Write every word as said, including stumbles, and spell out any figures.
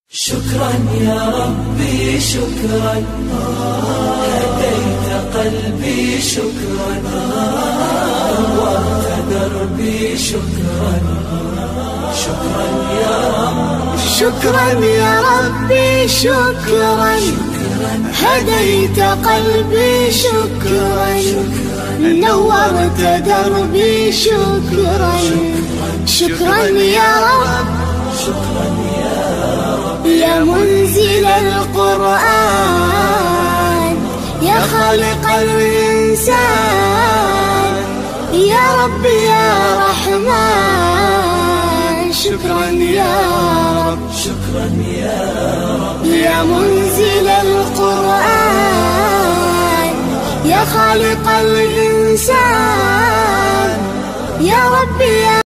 شكرا يا ربي شكرا، هديت قلبي شكرا، نورت دربي شكرا. شكرا يا رب، شكرا يا ربي شكرا، هديت قلبي شكرا، نورت دربي شكرا. شكرا يا رب، شكرا يا رب، يا منزل القرآن، يا خالق الإنسان، يا رب يا رحمن. شكرا يا رب، شكرا يا رب، يا منزل القرآن، يا خالق الإنسان، يا رب يا